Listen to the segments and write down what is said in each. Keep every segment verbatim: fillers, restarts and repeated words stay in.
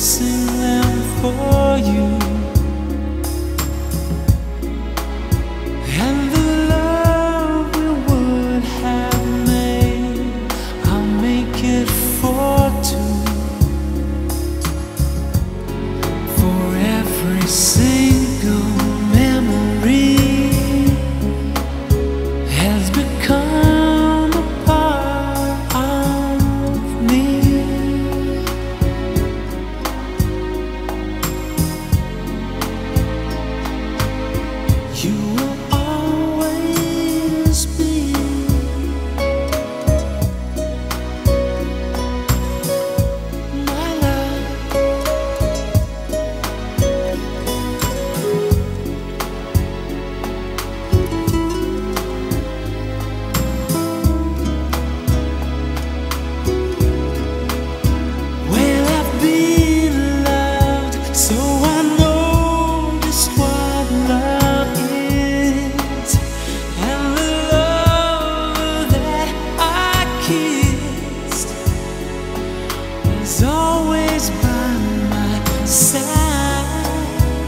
sing them for you. And the love we would have made, I'll make it for two. For every single memory has become a part of me. You will always be my love. Well, I've been loved, so I know just what love is. And the love that I kissed was always by my side.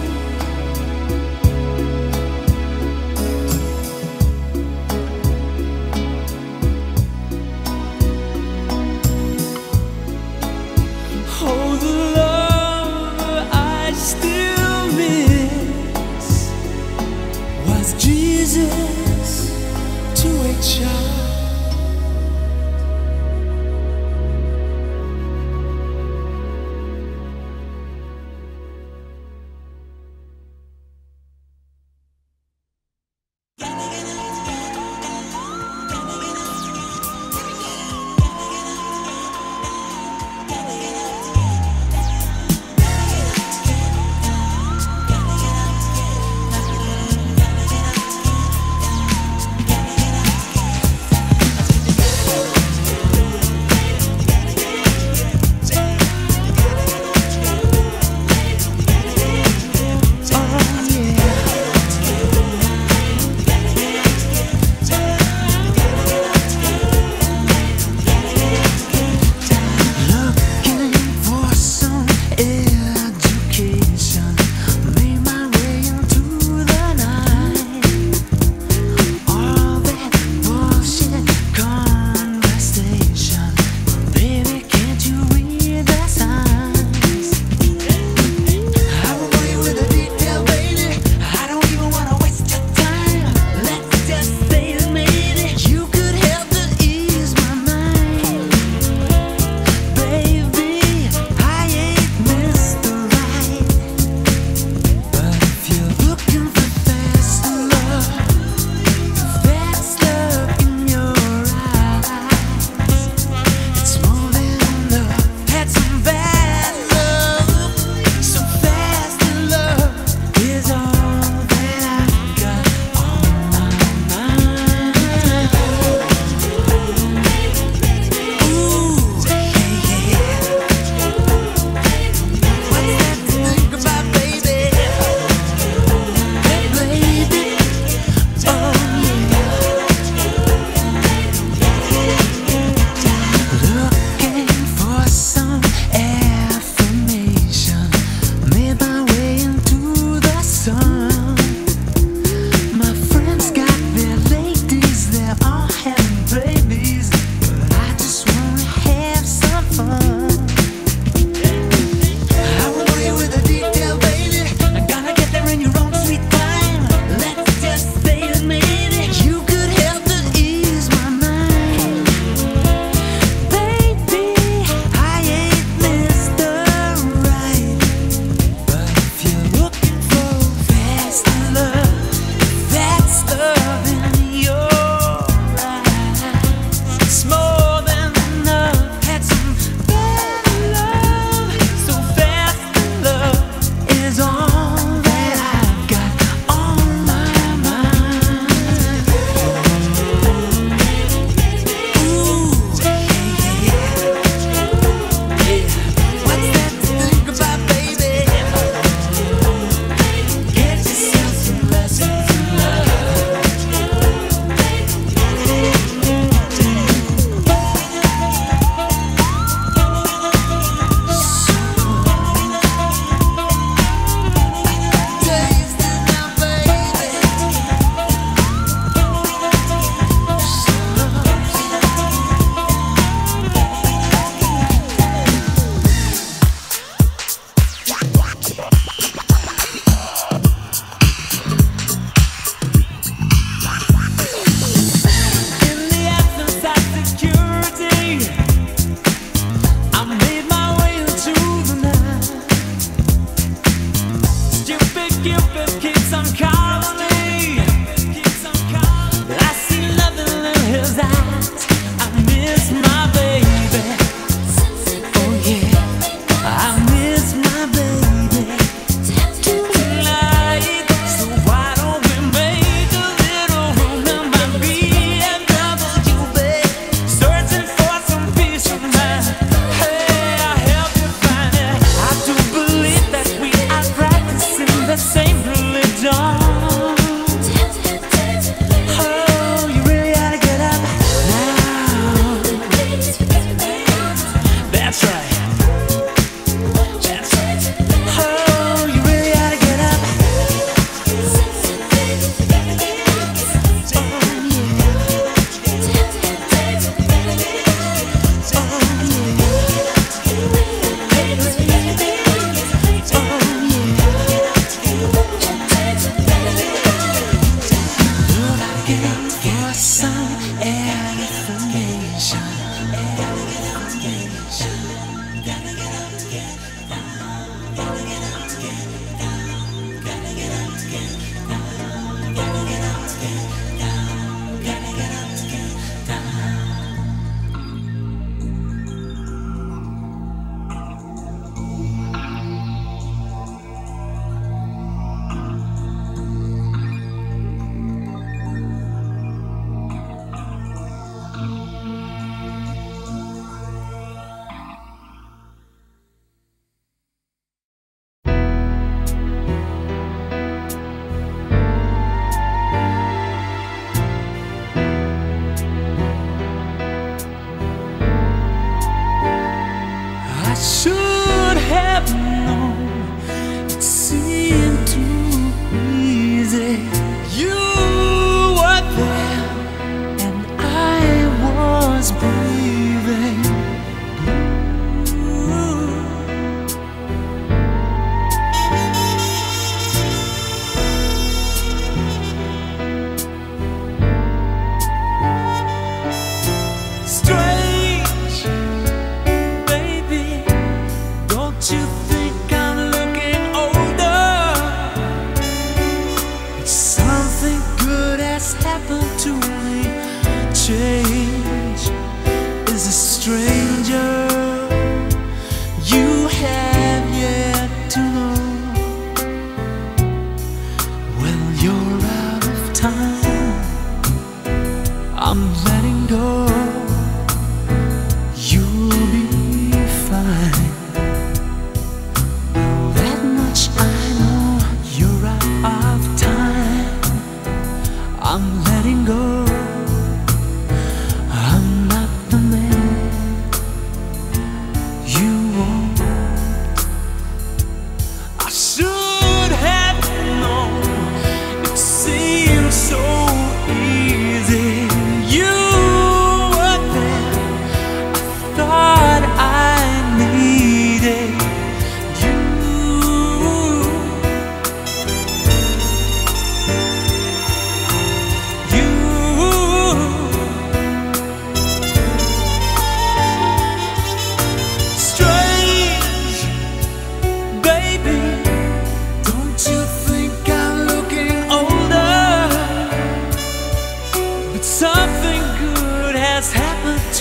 Oh, the love I still miss was Jesus to a child.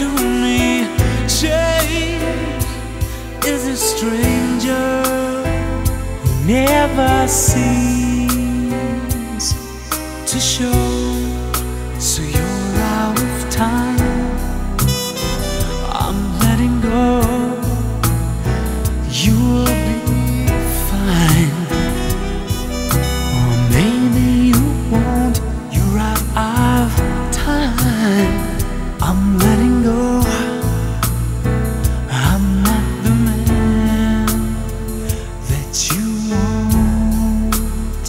to me. Change is a stranger who never seems to show. So you're out of time, I'm letting go. You'll be fine, or maybe you won't. You're out of time, I'm letting go. I'm not the man that you want.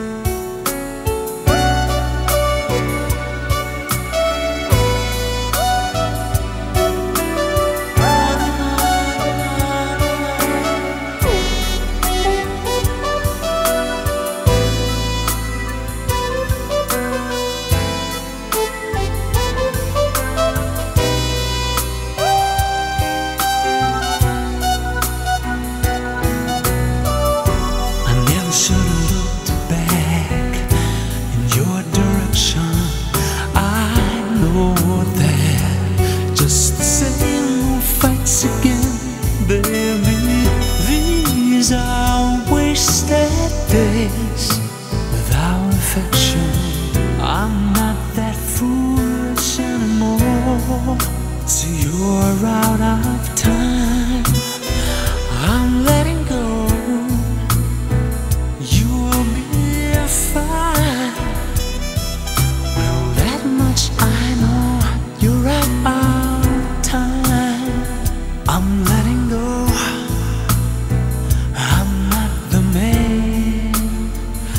Should have looked back in your direction. I know that just the same fights again, baby. These are wasted days without affection. I'm not that foolish anymore. So you're out of time, I'm letting go. I'm letting go. I'm not the man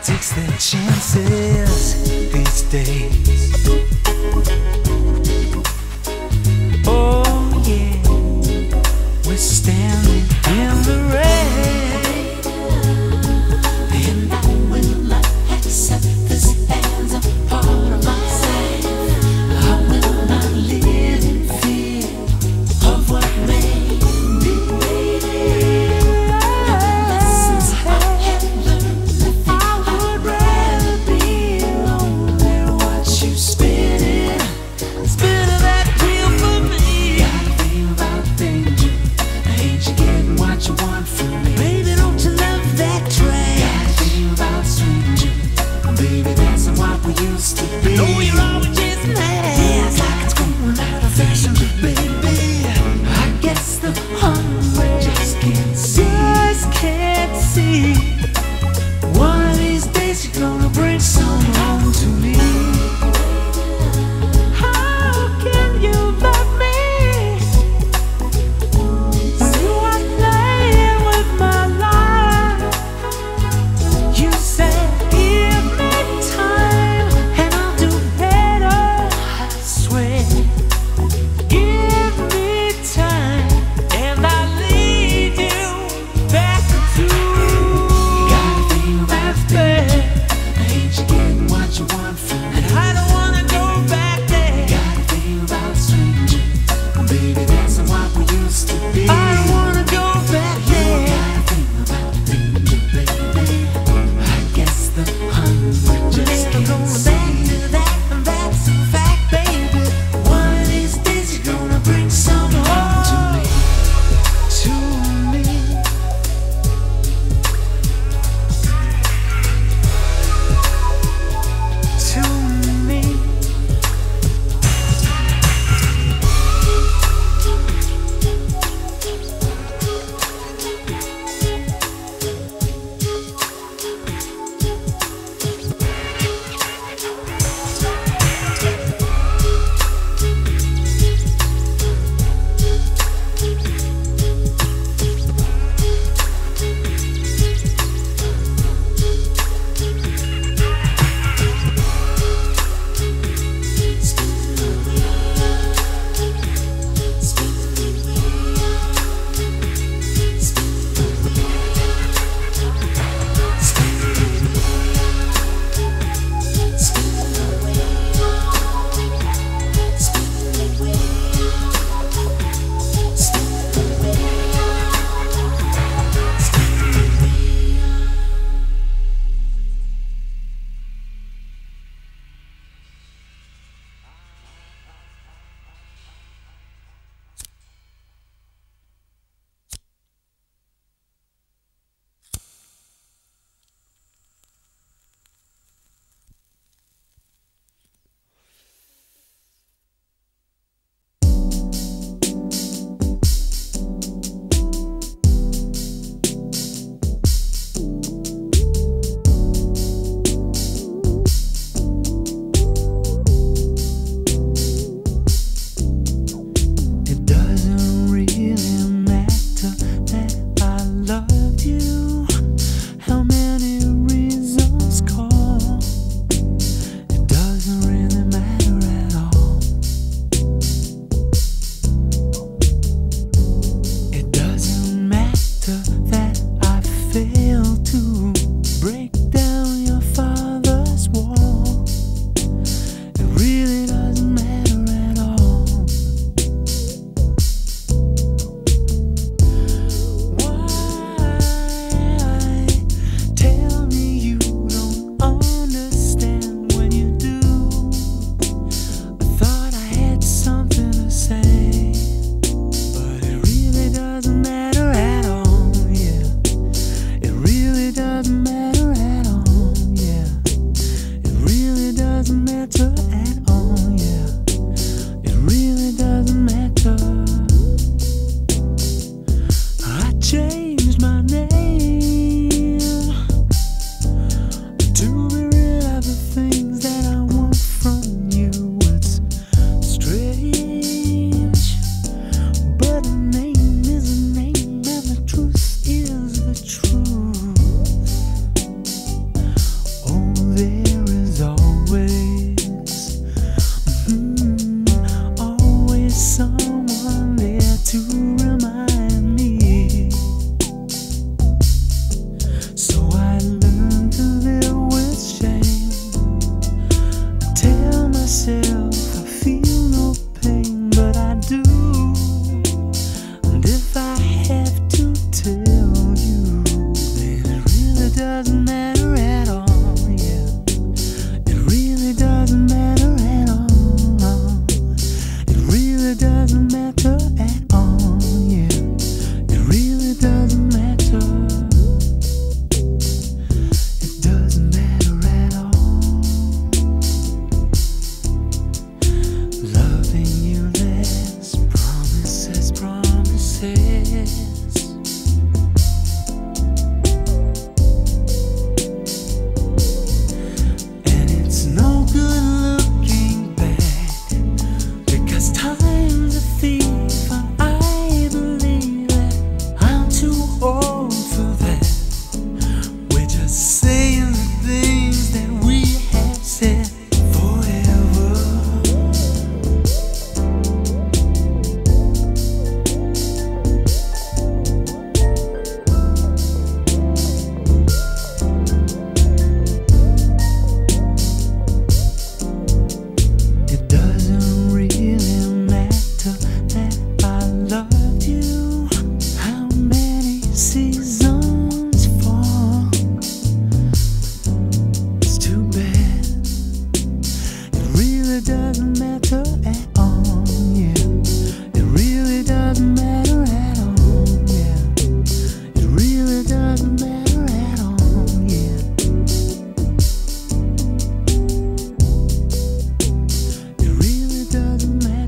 takes their chances these days. Oh yeah, we're standing in the rain, and I will not accept this as a part of my life. I will not live in fear of what may be. And the lessons I have learned, I would rather be alone than watch you spinning, spinning that wheel for me. Gotta think about danger. Ain't you getting what you want from me? Baby, don't you love that trash? Gotta think about strangers. Baby, that's not what we used to be. No, you're always chasing ass like it's going out of fashion, but baby, I guess the hunger just can't see. Just can't see. One of these days you're gonna bring some home to me. How can you love me when you are playing with my life? You said give me time and I'll do better, I swear. Give me time and I'll lead you back to. You gotta think about that. Ain't you getting what you want from me? And I don't wanna go back there. You gotta think about strangers. Baby, that's not what we used to be. I don't wanna go back there. You gotta think about danger, baby. I guess the hunger just can't go back to that, and that's a fact, baby. One of these days you're gonna bring some home to me, to me. To me. It doesn't really matter that I loved you. How many reasons call? It doesn't really matter at all. It doesn't matter that I failed to break down your father's wall. It really doesn't matter at all. Why? Tell me you don't understand when you do. I thought I had something to say, but it really doesn't matter at all, yeah. It really doesn't matter at all, yeah. It really doesn't matter at all, yeah. It really doesn't matter. I changed my name to be rid of the things that I want from you. It's strange, but a name is a name, and the truth is the truth. old for that. We're just saying the things that we have said forever. It doesn't really matter that I loved you. How many seasons fall? It's too bad. It really doesn't matter at all, yeah. It really doesn't matter at all, yeah. It really doesn't matter at all, yeah. It really doesn't matter.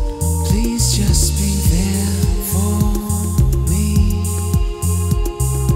Just be there for me.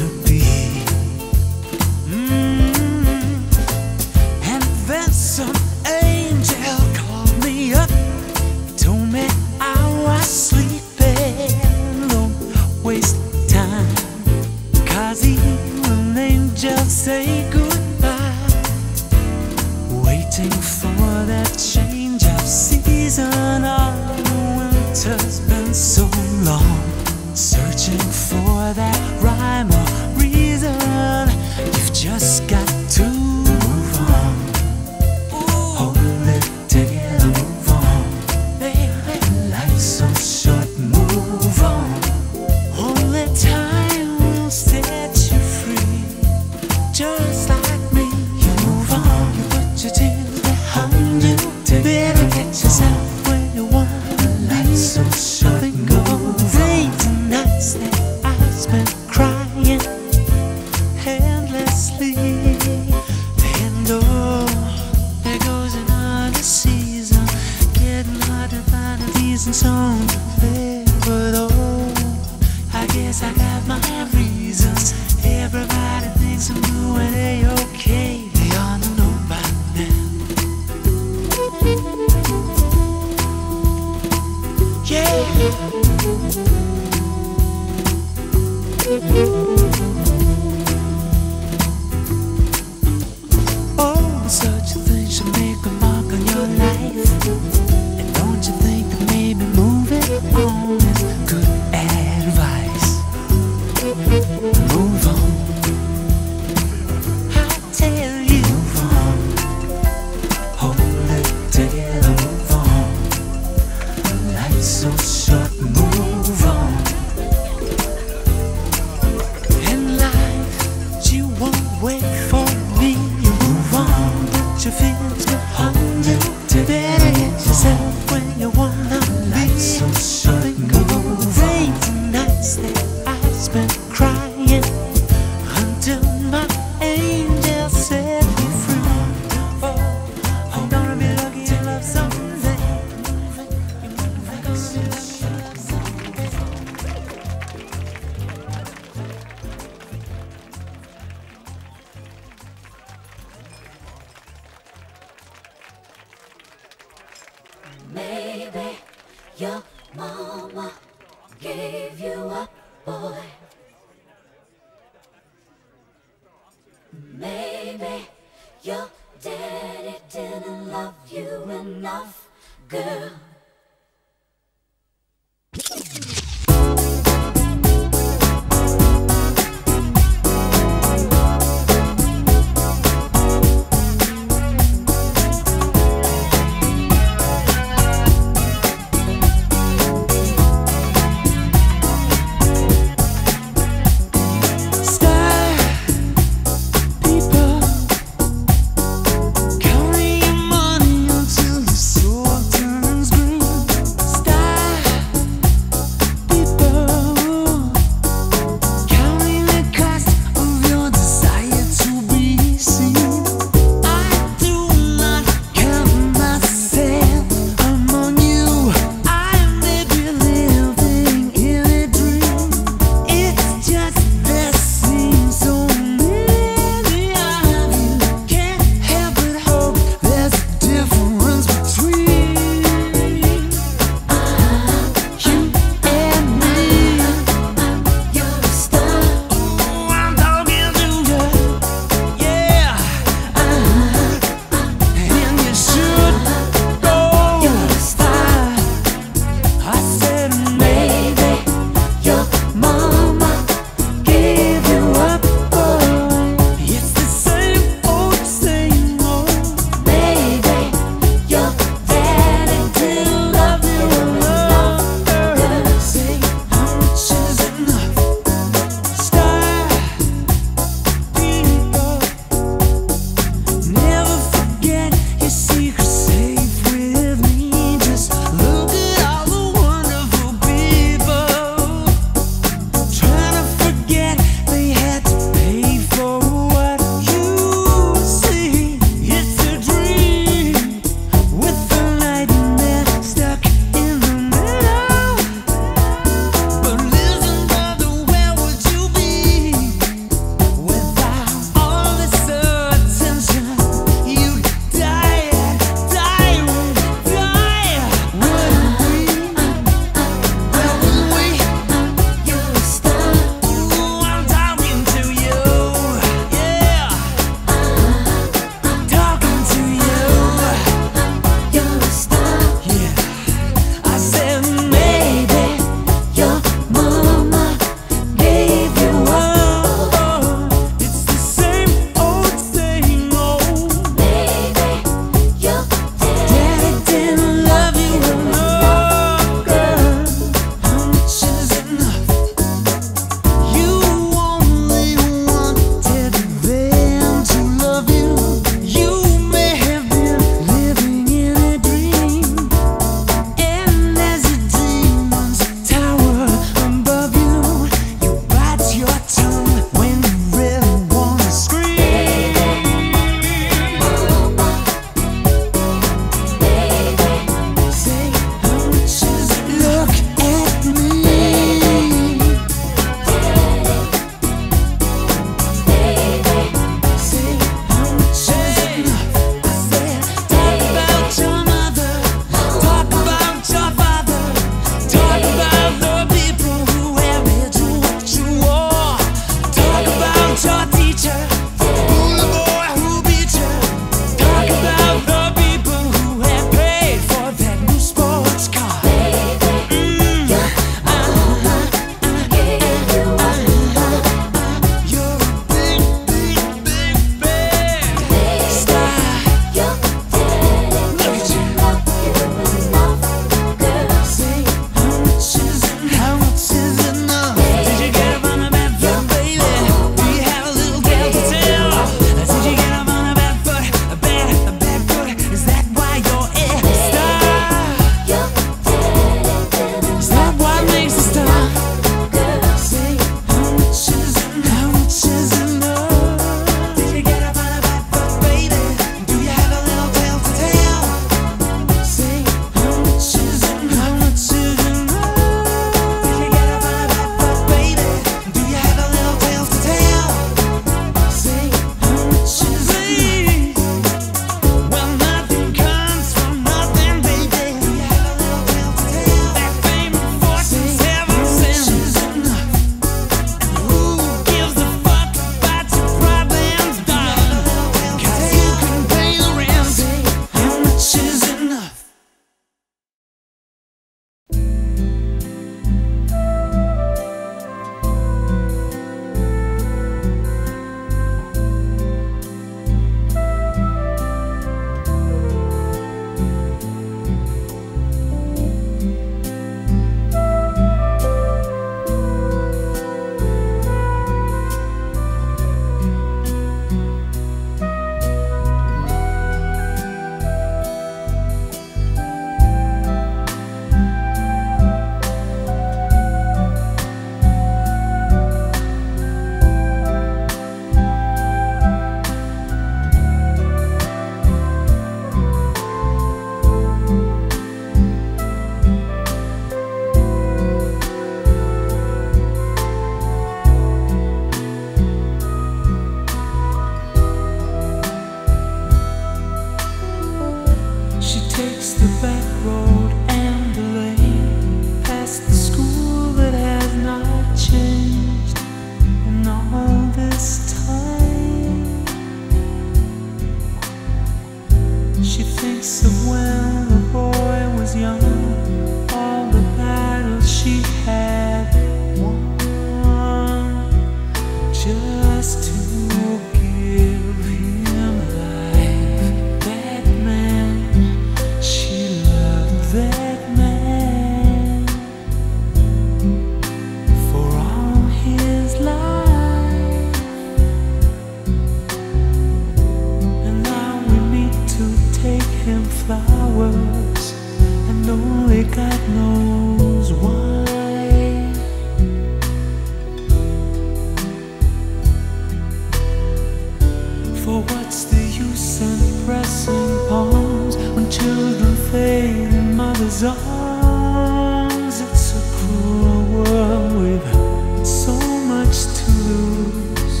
his arms. It's a cruel world with so much to lose,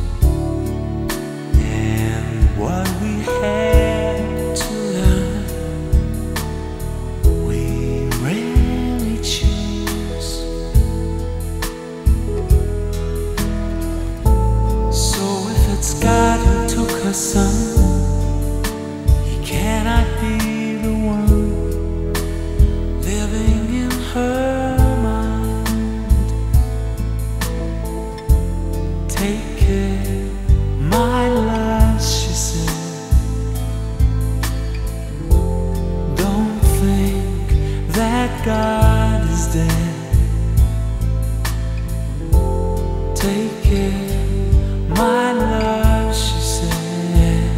and what we had to learn we rarely choose. So if it's God who took her son, he cannot be the one living in her mind. Take care, my love, she said. Don't think that God is dead. Take care, my love, she said.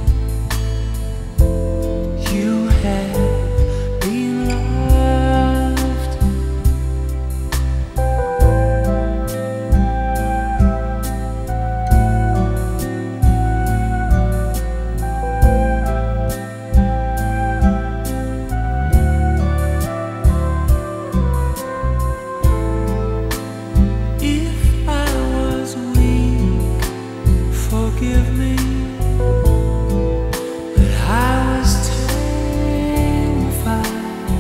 You have been loved. If I was weak, forgive me, but I was terrified.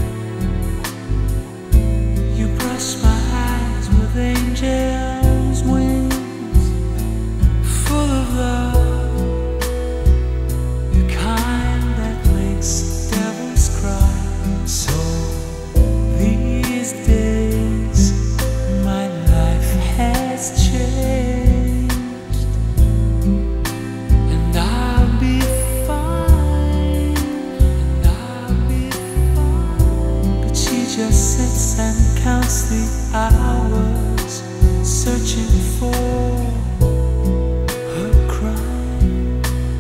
You brushed my eyes with angels' wings, full of love, the kind that makes devils cry. So these days my life has changed, and I'll be fine, and I'll be fine. But she just sits and counts the hours, searching for her crime.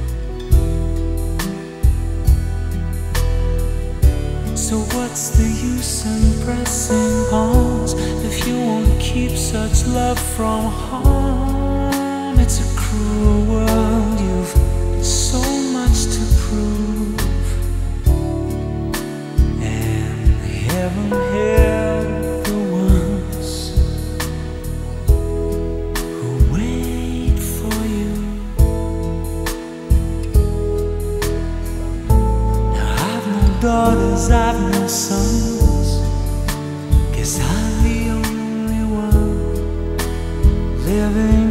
So what's the use in pressing pawns if you won't keep such love from harm? It's a cruel world, you've so much to prove, and heaven help the ones who wait for you. Now I've no daughters, I've no sons, 'cause I'm the only one living